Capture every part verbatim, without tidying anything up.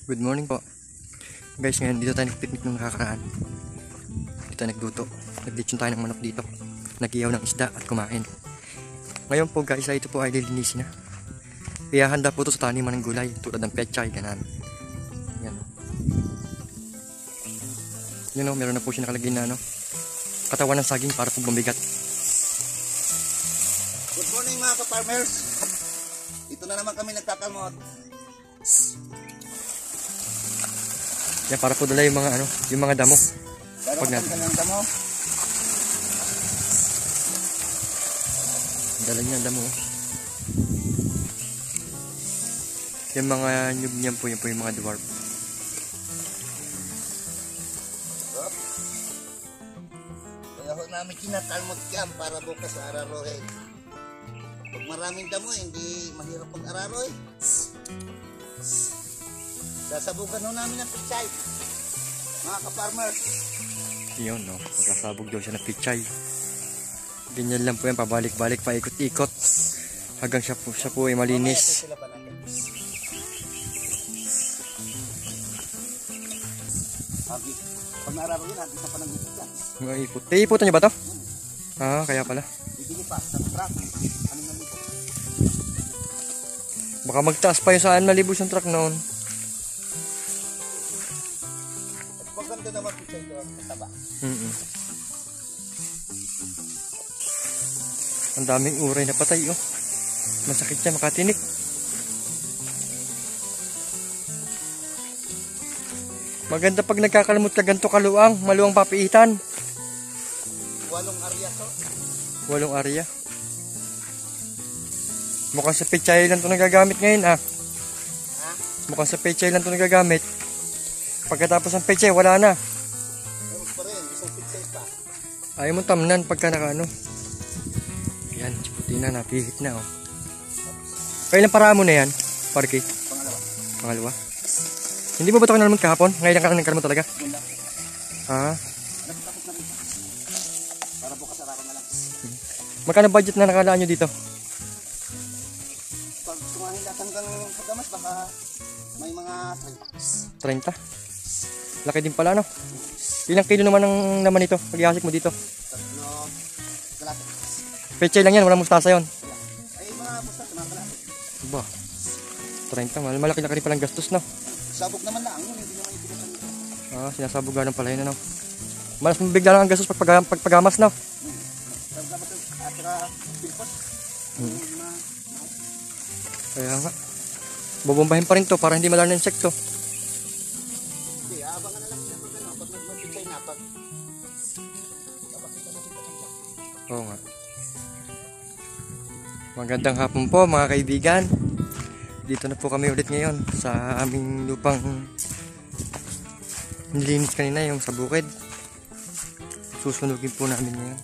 Good morning po. Guys, ngayon dito tayo nag-picnic nung nakakaraan. Dito tayo nagluto. Nag-lechon tayo ng manok dito. Nag-ihaw ng isda at kumain. Ngayon po guys, ito po ay lilinisin na. Ihahanda po ito sa taniman ng gulay. Tulad ng pechay, ganan. Yan. Yan o, meron na po siya nakalagay na ano, katawan ng saging para po bumigat. Good morning mga ka-farmers. Ito na naman kami nagkakamot. Yan, para po dala yung mga ano, yung mga damo. Pero Pag na, ang damo. dala niya ang damo. Yung mga nyug niyan po, yun po yung mga dwarf. Kaya ho namin kinatalmot yan para bukas sa ararohin. Pag maraming damo, hindi mahirap pag-araroy. Sasabugan ho namin ng pichay. Mga ka-farmers. Yun, no? Magkasabog daw siya ng pichay. Ganyan lang po yan, pabalik-balik, paikot-ikot. Hanggang siya po, siya po ay malinis. Abi, pag naararoy yan, natin sa panangipot yan. Mga ipot. Eh, iputan niyo ba to? Ah, kaya pala. Bibili pa sa truck. Ano na nito? Baka magtaas pa yung saan malibos yung truck noon. At maganda naman pichay doon sa taba. Mm -mm. Ang daming uray na patay, oh. Masakit siya, makatinik. Maganda pag nagkakalamot ka ganito kaluang, maluwang papiitan. Walong area to. Walong area. Mukhang sa pechay lang ito nagagamit ngayon, ah. Ha? Mukhang sa pechay lang ito nagagamit. Pagkatapos ng pechay, wala na. Meron pa rin, isang pichay pa. Ayaw mo tamnan pagka naka ano. Yan, puti na, napihit na, oh. Kailan para mo na yan, Parky? Pangalawa. Pangalawa? Hindi mo ba ito kanalamot kahapon? Ngayon lang ka nagkalamot talaga? Yun lang. Ha? Tapos na rin. Para bukas araw na lang. Magkano budget na nakalaan nyo dito? Pag tumahin lahat hanggang pagdamas, baka may mga thirty? Laki din pala, no? Ilang kilo naman ang naman ito? Pag-ihasik mo dito. tatlo kalate. Pechay lang yan, walang mustasa yon. Ay, mga bukas, mga kalate. Ba? thirty, malaki-laki rin palang gastos, no? Sabog naman lang yun, hindi naman ibigasan nito. Ah, sinasabugan ng pala yun, ano? Malas mabigla lang ang gastos pag, pag, pag pagamas, no? Hmm. Dapat at saka pilpos. Hmm. Mga Kaya nga. Bubombahin pa rin to para hindi malala ng insekto. hindi, abangan na lang nila pag ano, pag nagmagpichay na, pag dapat ito na sila nila. Oo nga. Magandang hapon po mga kaibigan. Dito na po kami ulit ngayon sa aming lupang nilinis kanina, yung sa bukid. Susunugin po namin ngayon.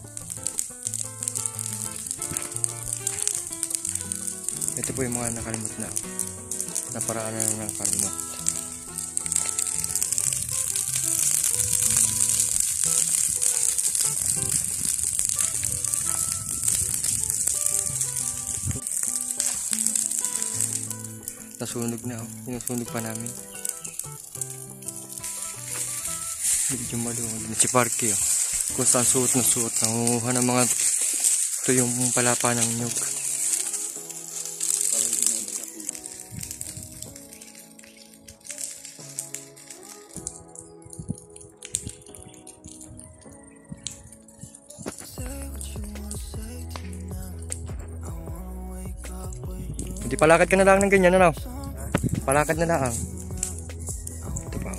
Ito po yung mga nakalimot na na paraan na nakalimot. Nasunog na, oh. Sinusunog pa namin. Medyo maluwag. Si Parky, oh. Kung saan suot na suot. Nangunguha ng mga ito yung palapa ng nyug. Hindi, palakad ka na lang ng ganyan, ano? Palakad na lang. Ito pa.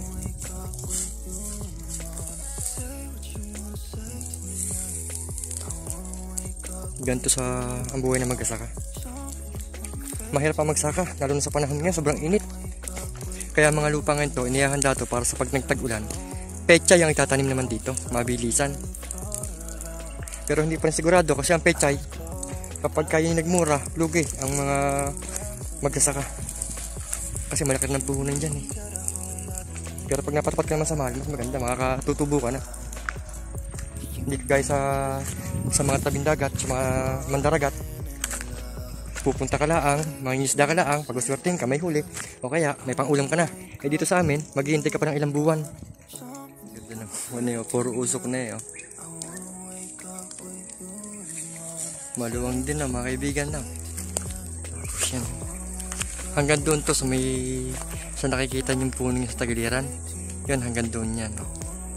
Ganito sa ang buhay na mag-asaka. Mahirap pa magsaka, lalo na sa panahon ngayon, sobrang init. Kaya mga lupa ngayon to, inihahanda to para sa pag nagtag-ulan. Pechay ang itatanim naman dito, mabilisan. Pero hindi pa rin sigurado kasi ang pechay, kapag kayo nagmura, lugi ang mga magkasaka. Kasi malaki ng puhunan dyan, eh. Pero pag napatapat ka naman sa mahal, mas maganda, makakatutubo ka na. Hindi kagaya sa, sa mga tabing dagat, sa mga mandaragat. pupunta ka laang, mangingisda ka laang, pag uswertein ka, may huli, o kaya may pangulam ka na. Eh dito sa amin, maghihintay ka pa ng ilang buwan. Ganda na, ano yun, puro usok na eh. Oh. Maluwang din na, mga kaibigan na. Tapos yan. Hanggang doon to sa may, sa nakikita yung puno sa tagiliran. Yan, hanggang doon yan. Oh.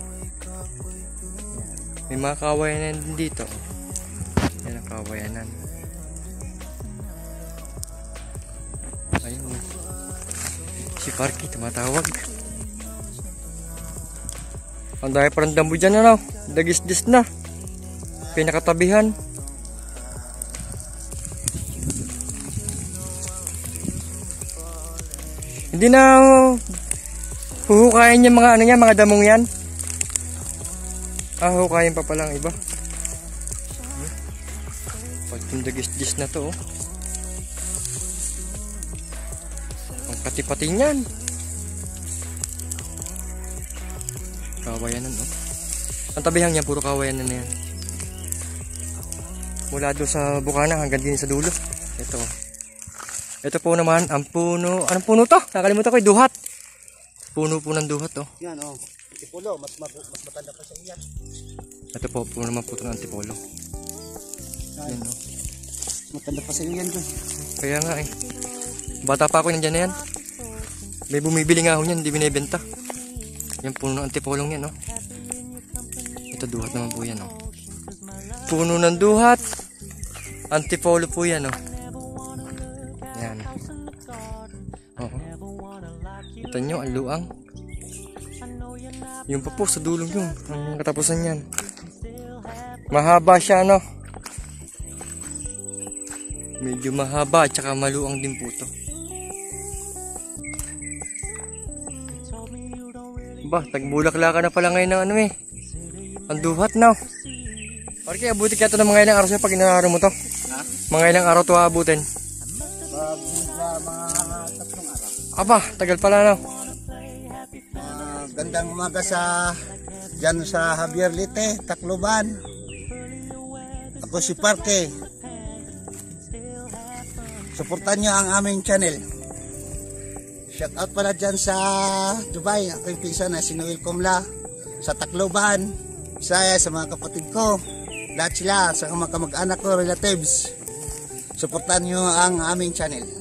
May mga kawayanan din dito. Yan ang kawayanan. Ayun. Si Parky tumatawag. Ang dahil parang dambo dyan ano. Dagis-dis na. Pinakatabihan. Hindi na huhukayin yung mga ano yan, mga damong yan. Ah, huhukayin pa palang iba. Pag yung dagis-dis na to oh. Ang pati-pati niyan. Kawayanan oh. Ang tabihang niya puro kawayanan na yan. Mula doon sa bukana hanggang din sa dulo. Ito oh. Ito po naman ang puno. Anong puno to? Nakalimutan ko yung duhat. Puno po ng duhat oh. Yan oh. Antipolo, mas mas matanda pa sa iyan. Ito po puno naman po ng antipolo. Yan oh. Matanda pa sa iyan doon. Kaya nga eh. Bata pa ako nandiyan na yan. May bumibili nga ako niyan, hindi binibenta. Yung puno ng antipolong yan, no? Ito duhat naman po yan, no? Puno ng duhat. Antipolo po yan, no? Yan. Oo. Ito nyo, ang luang. Yung pa po, sa dulong yung ang katapusan yan. Mahaba siya, no? Medyo mahaba at saka maluang din po to. Ba, tagbulakla ka na pala ngayon ng ano eh. Ang duhat na. Parang abutin kaya ito ng mga ilang araw siya pag inararo mo to. Ha? Mga ilang araw to abutin. Pag mga tatlong araw. Aba, tagal pala na. Uh, gandang umaga sa dyan sa Javier Lite, Tacloban. Ako si Parky. Suportan nyo ang aming channel. Shout out pala dyan sa Dubai. Ako yung pinsan na si Noel Comla. Sa Tacloban. Saya sa mga kapatid ko. Lahat sila sa mga kamag-anak ko, relatives. Suportan nyo ang aming channel.